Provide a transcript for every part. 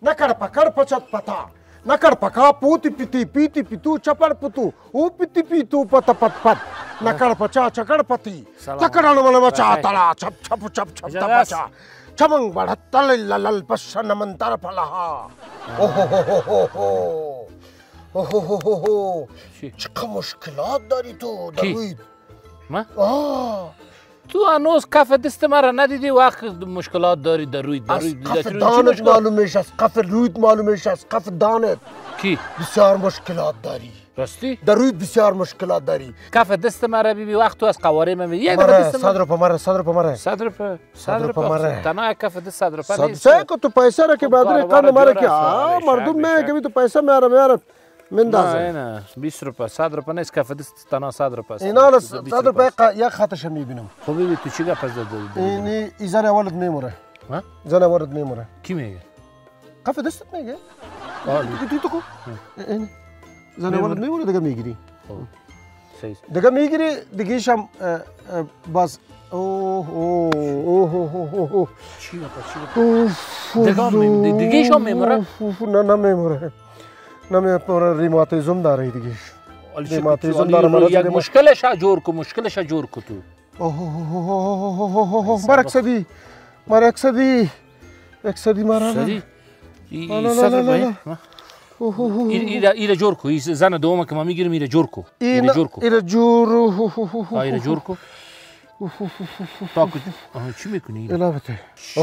नकड़ पकड़ पचत पता नकड़ पका पूति पिति पीति पितु चपड़ पुतु ऊ पिति पीतु पत पत पत नकड़ पचा चकड़ पति चकड़न मन मचा तला छप छप छप छप तपचा चमंग बढ़तल ललल पशन मंतर फलहा ओहो चका मुश्किलात दारी तो दरुid ما تو هنوز کف دست مرا ندیدی وقت مشکلات داری در روی کف دانت معلومش است کف رویت معلومش است کف دانت کی بسیار مشکلات داری راستی در رویت بسیار مشکلات داری کف دست مرا ببین وقت تو از قوارم می یک دست صدر په مره صدر په مره تنها کف دست صدر په نیست صدر کو تو پیسه را که بعد قند مره که مردم نه که تو پیسه میاره مندازه نه 20 روپیه 100 روپیه نیست کف دست تنها 100 روپیه است اینا 100 روپیه یک خطش میبینم خب ببین تو چیگه پس داد این زن اولت میموره ها زن اولت میموره کی میگه کف دستت میگه تو کو این زن اولت میموره دیگه میگیری صحیح دیگه میگیری دیگه شم باز اوه چی دیگه شم میموره نه میموره نمی‌پره ریماتیزم داره دیگه ریماتیزم داره یک مشکلش جور کو تو مرکزی مرا سدی ایره جور کو زن دوم که ما میگیریم ایره جور کو ایره جور کو تا چی میکنی البته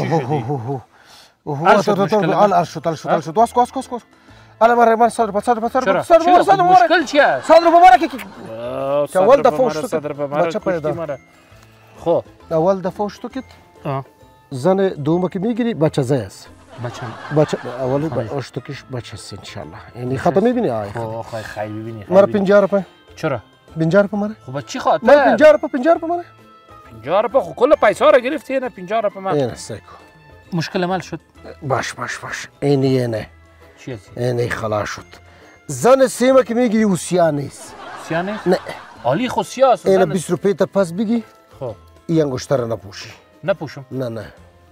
الارشد واس انا مره صدر مشکل چیه صدر مبارک که اول دفعه صدر مبارک خب اول دفعه شو کت زن دوم که میگیری بچه زیست بچه اول اشتکش بچه است ان شاء الله یعنی خطا میبینی خب خیلی ببینی مرا 50 روپیه چرا 50 روپیه مرا خب چی خاطر 50 روپیه مرا 50 روپیه خب کل پیسه را گرفتی نه 50 روپیه مرا این سیکو مشکل عمل شد باش اینه نه خلاص شد زن سیمه که میگیری او سیاه نیست نه عالی خود سیاه است اینه 20 روپیه تا پس بگی خب این انگشتر را نپوشم نه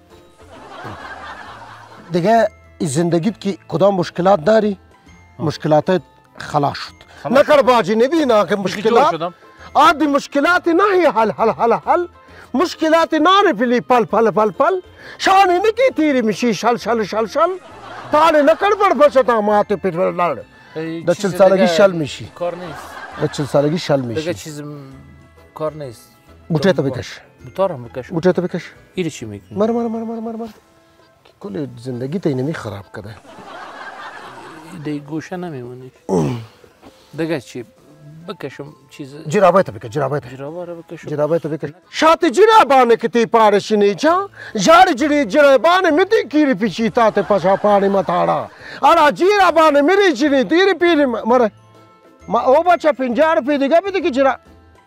دیگه زندگیت که کدام مشکلات داری مشکلاتت خلاص شد نکر باجی نبینا که مشکلات عادی مشکلات نه حل مشکلات ناره پلی پل شانه نکی تیری میشی شل تاله نکر بچتا ماته پیټ لاړ د 40 سالگی شل میشی کار نیست د 40 سالگی شل میشی دیگه چیز کار نیست بوټه ته بکش بوټه ته بکش ایره چی میکنی مر کل زندگی ته اینمی خراب کرده دی گوشه نمیمونی دیگه چی بکشم چیز جرابه ته بکش شات جرابانه کتی پارشنی چا جار جرابانه متی کیری پیچیتا ته پشا پانی متاڑا ارا جرابانه میری چنی تیری پیری مره ما او بچا 50 روپیه دیگه بده کی جرا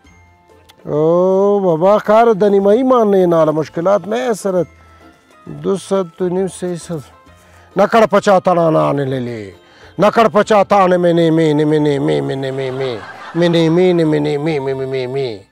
او بابا کار دنی مای ماننے نال مشکلات میں سرت 200 تو 300 نکڑ پچا تانا نے لے نکڑ پچا تانے میں